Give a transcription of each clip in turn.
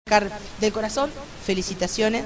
del corazón, felicitaciones,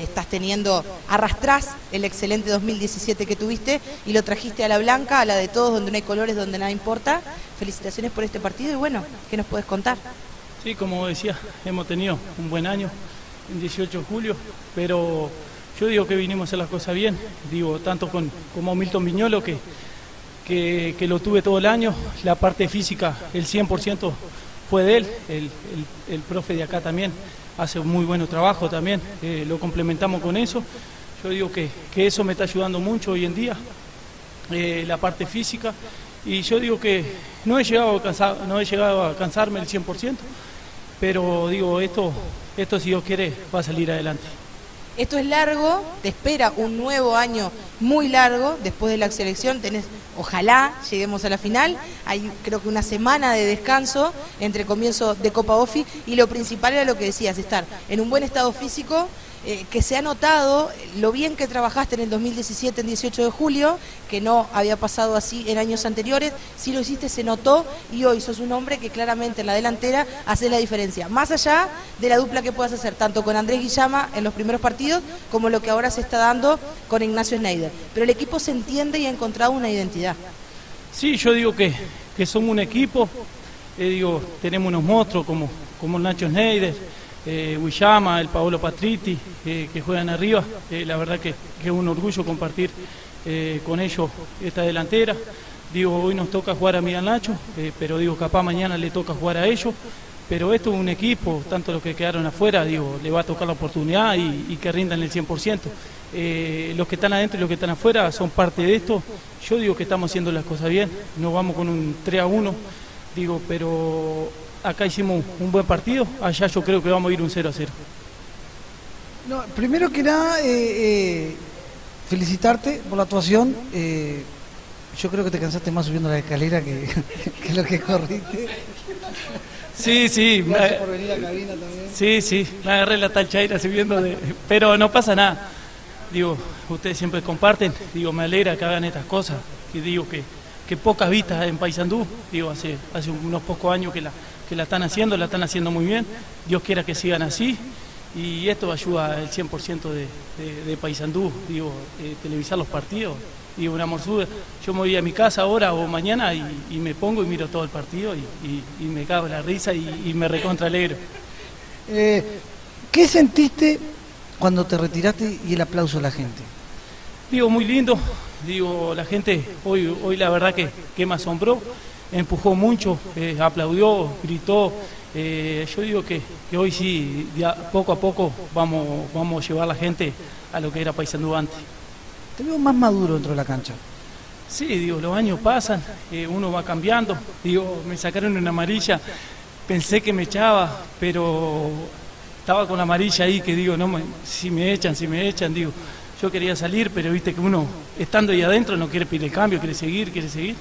arrastrás el excelente 2017 que tuviste y lo trajiste a la blanca, a la de todos, donde no hay colores, donde nada importa. Felicitaciones por este partido y bueno, ¿qué nos puedes contar? Sí, como decía, hemos tenido un buen año en 18 de julio, pero yo digo que vinimos a hacer las cosas bien, digo, tanto como Milton Viñolo, que lo tuve todo el año, la parte física, el 100% fue de él, el profe de acá también hace un muy buen trabajo también, lo complementamos con eso. Yo digo que eso me está ayudando mucho hoy en día, la parte física, y yo digo que no he llegado a cansarme el 100%, pero digo, esto si Dios quiere va a salir adelante. Esto es largo, te espera un nuevo año muy largo, después de la selección ojalá lleguemos a la final, hay creo que una semana de descanso entre comienzo de Copa Ofi y lo principal era lo que decías, estar en un buen estado físico, que se ha notado lo bien que trabajaste en el 2017, en 18 de julio, que no había pasado así en años anteriores, si lo hiciste se notó y hoy sos un hombre que claramente en la delantera hace la diferencia, más allá de la dupla que puedas hacer tanto con Andrés Guillama en los primeros partidos como lo que ahora se está dando con Ignacio Schneider, pero el equipo se entiende y ha encontrado una identidad. Sí, yo digo que somos un equipo, tenemos unos monstruos como Nacho Schneider, Guillama, el Paolo Patritti, que juegan arriba, la verdad que es un orgullo compartir con ellos esta delantera. Hoy nos toca jugar a Miguel Nacho, pero capaz mañana le toca jugar a ellos, pero esto es un equipo, tanto los que quedaron afuera, le va a tocar la oportunidad y que rindan el 100%. Los que están adentro y los que están afuera son parte de esto. Yo digo que estamos haciendo las cosas bien, nos vamos con un 3-1, pero acá hicimos un buen partido, allá yo creo que vamos a ir un 0-0. No, primero que nada, felicitarte por la actuación. Yo creo que te cansaste más subiendo la escalera que lo que corriste. Sí. Gracias por venir a cabina también. Sí, me agarré la talchaira subiendo, pero no pasa nada. Ustedes siempre comparten, me alegra que hagan estas cosas, que pocas vistas en Paysandú, hace unos pocos años que la están haciendo muy bien, Dios quiera que sigan así, y esto ayuda al 100% de Paysandú, televisar los partidos, una morsuda. Yo me voy a mi casa ahora o mañana y me pongo y miro todo el partido y me cago en la risa y me recontra alegro. ¿Qué sentiste cuando te retiraste y el aplauso de la gente? Muy lindo, la gente hoy la verdad que me asombró, empujó mucho, aplaudió, gritó. Yo digo que hoy sí, poco a poco vamos a llevar a la gente a lo que era Paysandú antes. Te veo más maduro dentro de la cancha. Sí, los años pasan, uno va cambiando. Me sacaron una amarilla, pensé que me echaba, pero estaba con la amarilla ahí que si me echan, yo quería salir, pero viste que uno estando ahí adentro no quiere pedir el cambio, quiere seguir.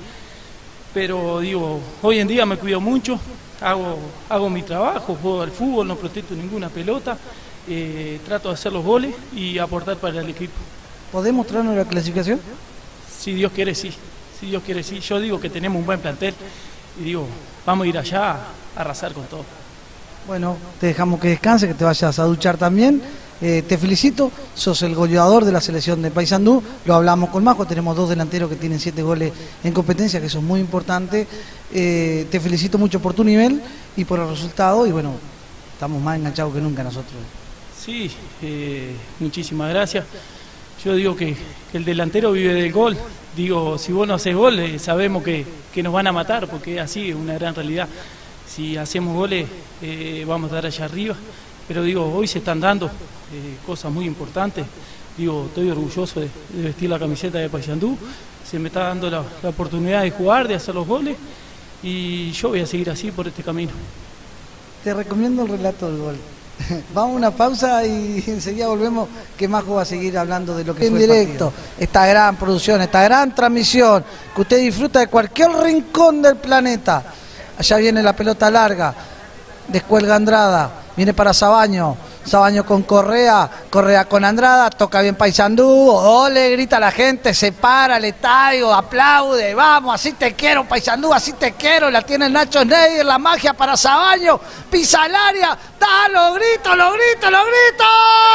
Pero hoy en día me cuido mucho, hago mi trabajo, juego al fútbol, no protesto ninguna pelota, trato de hacer los goles y aportar para el equipo. ¿Podés mostrarnos la clasificación? Si Dios quiere, sí. Yo digo que tenemos un buen plantel y vamos a ir allá a arrasar con todo. Bueno, te dejamos que descanse, que te vayas a duchar también. Te felicito, sos el goleador de la selección de Paysandú, lo hablamos con Majo, tenemos 2 delanteros que tienen 7 goles en competencia, que eso es muy importante. Te felicito mucho por tu nivel y por el resultado, y bueno, estamos más enganchados que nunca nosotros. Sí, muchísimas gracias. Yo digo que el delantero vive del gol, si vos no haces gol, sabemos que nos van a matar, porque es así, es una gran realidad. Si hacemos goles, vamos a estar allá arriba. Pero hoy se están dando cosas muy importantes. Estoy orgulloso de vestir la camiseta de Paysandú. Se me está dando la oportunidad de jugar, de hacer los goles. Y yo voy a seguir así por este camino. Te recomiendo el relato del gol. Vamos a una pausa y enseguida volvemos, que Majo va a seguir hablando de lo que fue en directo. Esta gran producción, esta gran transmisión, que usted disfruta de cualquier rincón del planeta. Allá viene la pelota larga, descuelga Andrada. viene para Sabaño, Sabaño con Correa, Correa con Andrada, toca bien Paysandú, ole, grita la gente, se para el estadio, aplaude, vamos, así te quiero Paysandú, así te quiero, la tiene Nacho Schneider, la magia para Sabaño, pisa el área, da los gritos, los gritos, los gritos,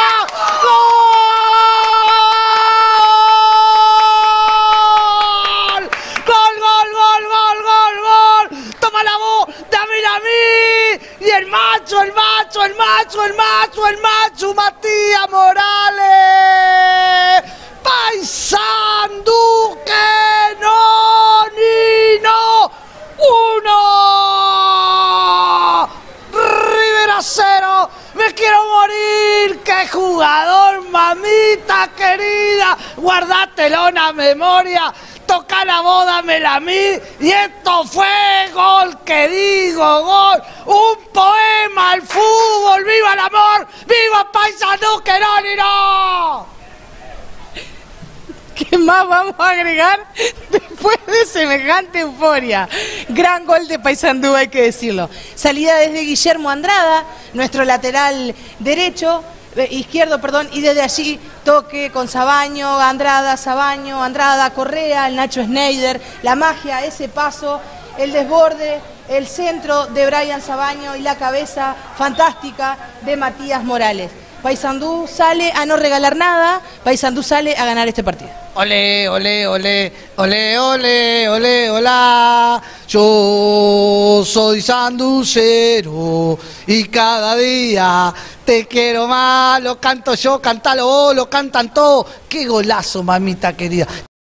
¡gol! ¡Gol, gol, gol, gol, gol, gol! ¡Toma la voz! ¡Dámela a mí! Y el macho, el macho, el macho, el macho, el macho, Matías Morales. Paysandú que no, Nino, 1. Rivera 0. Me quiero morir. ¡Qué jugador, mamita querida! Guardátelo en la memoria. Toca la boda, dámela a mí, y esto fue gol, que digo, gol, un poema al fútbol, viva el amor, viva Paysandú, que no, ni no. ¿Qué más vamos a agregar después de semejante euforia? Gran gol de Paysandú, hay que decirlo. Salida desde Guillermo Andrada, nuestro lateral derecho, izquierdo, perdón, y desde allí toque con Sabaño, Andrada, Sabaño, Andrada, Correa, el Nacho Schneider, la magia, ese paso, el desborde, el centro de Brian Sabaño y la cabeza fantástica de Matías Morales. Paysandú sale a no regalar nada, Paysandú sale a ganar este partido. Olé, olé, olé, olé, olé, olé, hola. Yo soy sanducero y cada día te quiero más. Lo canto yo, cántalo vos, lo cantan todos. Qué golazo, mamita querida.